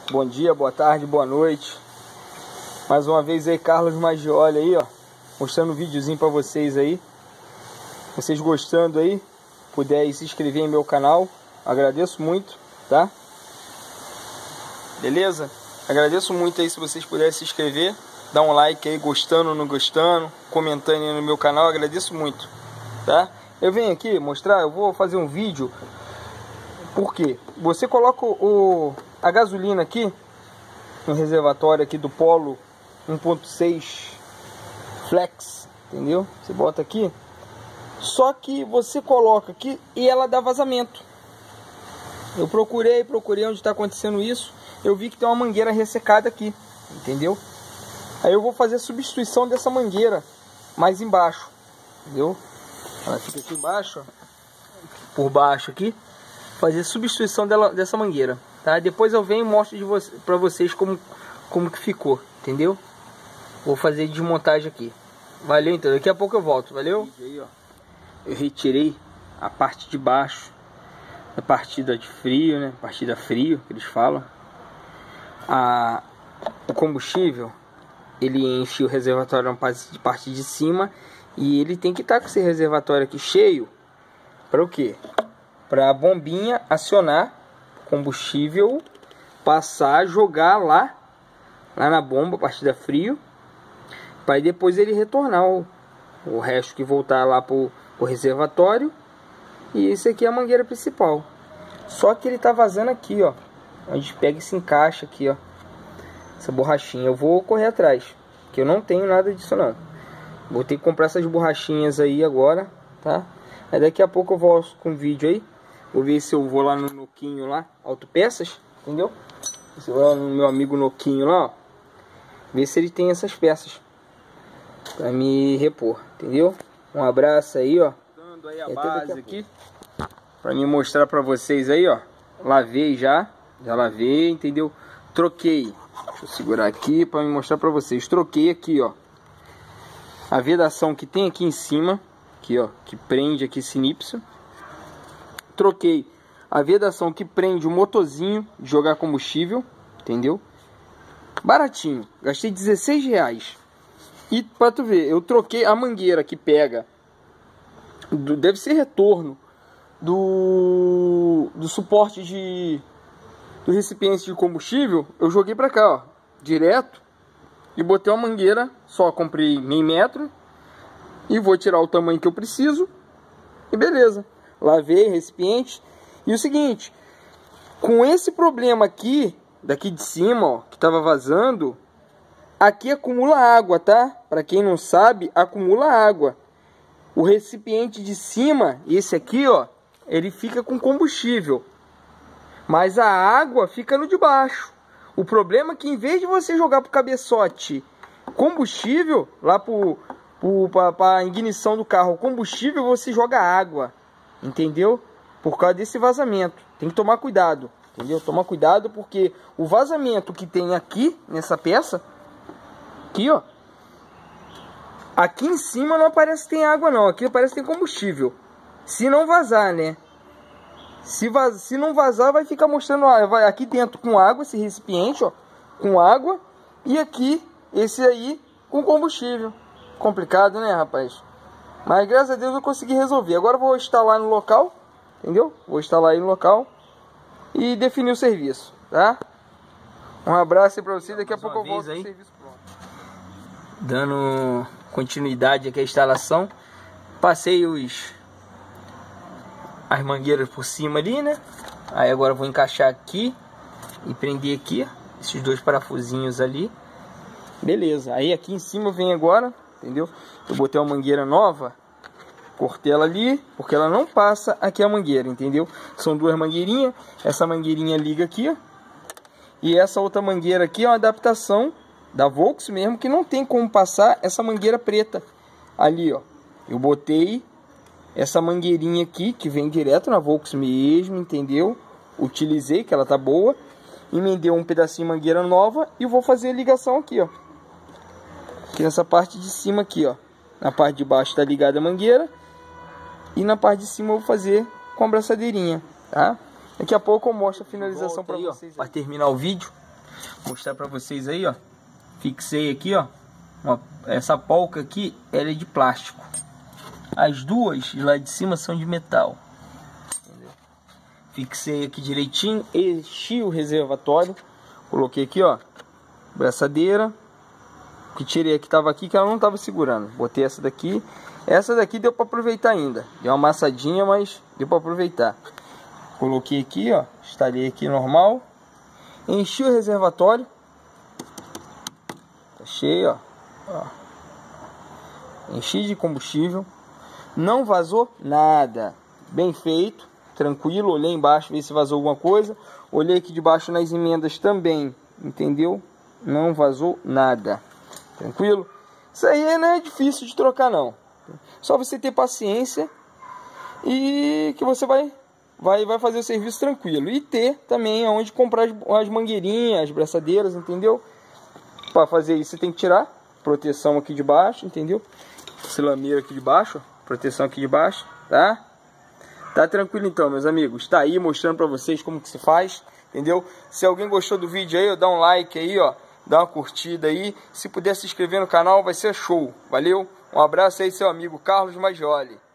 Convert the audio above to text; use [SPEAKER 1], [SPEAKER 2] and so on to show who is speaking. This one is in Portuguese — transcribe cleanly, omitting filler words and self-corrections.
[SPEAKER 1] Bom dia, boa tarde, boa noite. Mais uma vez aí, Carlos Maggioli aí, ó, mostrando um videozinho pra vocês aí. Vocês gostando aí, puder aí se inscrever em meu canal, agradeço muito, tá? Beleza? Agradeço muito aí se vocês puderem se inscrever, dar um like aí, gostando ou não gostando, comentando aí no meu canal, agradeço muito, tá? Eu venho aqui mostrar, eu vou fazer um vídeo, porque você coloca a gasolina aqui no reservatório aqui do Polo 1.6 Flex, entendeu? Você bota aqui, só que você coloca aqui e ela dá vazamento. Eu procurei onde está acontecendo isso. Eu vi que tem uma mangueira ressecada aqui, entendeu? Aí eu vou fazer a substituição dessa mangueira mais embaixo, entendeu? Ela fica aqui embaixo, ó, por baixo aqui, fazer substituição dessa mangueira, tá? Depois eu venho e mostro para vocês como que ficou, entendeu? Vou fazer desmontagem aqui. Valeu, então, daqui a pouco eu volto, valeu? Aí, ó, eu retirei a parte de baixo da partida de frio, né? Partida frio, que eles falam. O combustível, ele enche o reservatório na parte de cima, e ele tem que estar com esse reservatório aqui cheio para o quê? Para a bombinha acionar combustível, passar, jogar lá na bomba, partida frio, para depois ele retornar o resto que voltar lá pro reservatório. E esse aqui é a mangueira principal. Só que ele tá vazando aqui, ó, onde pega e se encaixa aqui, ó, essa borrachinha. Eu vou correr atrás, que eu não tenho nada disso não. Vou ter que comprar essas borrachinhas aí agora, tá? Aí daqui a pouco eu volto com o vídeo aí. Vou ver se eu vou lá no Noquinho lá, Autopeças, entendeu? Se eu vou lá no meu amigo Noquinho lá, ó, ver se ele tem essas peças pra me repor, entendeu? Um abraço aí, ó. Dando aí a base aqui pra me mostrar pra vocês aí, ó. Lavei já lavei, entendeu? Troquei. Deixa eu segurar aqui pra me mostrar pra vocês. Troquei aqui, ó, a vedação que tem aqui em cima, aqui, ó, que prende aqui esse nipso. Troquei a vedação que prende o motorzinho de jogar combustível, entendeu? Baratinho, gastei 16 reais. E pra tu ver, eu troquei a mangueira que pega, deve ser retorno do suporte do recipiente de combustível. Eu joguei pra cá, ó, direto, e botei uma mangueira, só comprei meio metro, e vou tirar o tamanho que eu preciso, e beleza. Lavei o recipiente. E o seguinte, com esse problema aqui, daqui de cima, ó, que tava vazando, aqui acumula água, tá? Pra quem não sabe, acumula água. O recipiente de cima, esse aqui, ó, ele fica com combustível, mas a água fica no de baixo. O problema é que em vez de você jogar pro cabeçote combustível, lá pra ignição do carro, combustível, você joga água, entendeu? Por causa desse vazamento. Tem que tomar cuidado, entendeu? Tomar cuidado, porque o vazamento que tem aqui nessa peça, aqui, ó, aqui em cima não aparece que tem água não, aqui parece que tem combustível. Se não vazar, né? Se não vazar, vai ficar mostrando, ó, vai aqui dentro com água, esse recipiente, ó, com água, e aqui esse aí com combustível. Complicado, né, rapaz? Mas graças a Deus eu consegui resolver. Agora eu vou instalar no local, entendeu? Vou instalar aí no local e definir o serviço, tá? Um abraço aí pra vocês, daqui a pouco eu volto com o serviço pronto. Dando continuidade aqui à instalação, passei as mangueiras por cima ali, né? Aí agora eu vou encaixar aqui e prender aqui, esses dois parafusinhos ali. Beleza, aí aqui em cima vem agora, entendeu? Eu botei uma mangueira nova, cortei ela ali, porque ela não passa aqui a mangueira, entendeu? São duas mangueirinhas, essa mangueirinha liga aqui, ó, e essa outra mangueira aqui é uma adaptação da Volks mesmo, que não tem como passar essa mangueira preta ali, ó. Eu botei essa mangueirinha aqui, que vem direto na Volks mesmo, entendeu? Utilizei, que ela tá boa, emendei um pedacinho de mangueira nova e vou fazer a ligação aqui, ó. Aqui nessa parte de cima aqui, ó. Na parte de baixo tá ligada a mangueira, e na parte de cima eu vou fazer com a braçadeirinha, tá? Daqui a pouco eu mostro a finalização para vocês. Para terminar o vídeo, Vou mostrar pra vocês aí, ó. Fixei aqui, ó. Essa polca aqui, ela é de plástico. As duas lá de cima são de metal. Entendeu? Fixei aqui direitinho, enchi o reservatório. Coloquei aqui, ó, braçadeira. Que tirei a que tava aqui, que ela não tava segurando. Botei essa daqui. Essa daqui deu para aproveitar ainda. Deu uma amassadinha, mas deu para aproveitar. Coloquei aqui, ó. Instalei aqui normal. Enchi o reservatório. Tá cheio, ó. Enchi de combustível. Não vazou nada. Bem feito. Tranquilo. Olhei embaixo, ver se vazou alguma coisa. Olhei aqui debaixo nas emendas também. Entendeu? Não vazou nada. Tranquilo? Isso aí não é difícil de trocar, não. Só você ter paciência e que você vai fazer o serviço tranquilo. E ter também aonde comprar as mangueirinhas, as braçadeiras, entendeu? Para fazer isso você tem que tirar proteção aqui de baixo, entendeu? Silameira aqui de baixo, ó, proteção aqui de baixo, tá? Tá tranquilo então, meus amigos. Tá aí mostrando para vocês como que se faz, entendeu? Se alguém gostou do vídeo aí, ó, dá um like aí, ó. Dá uma curtida aí. Se puder se inscrever no canal, vai ser show. Valeu? Um abraço aí, seu amigo Carlos Maggioli.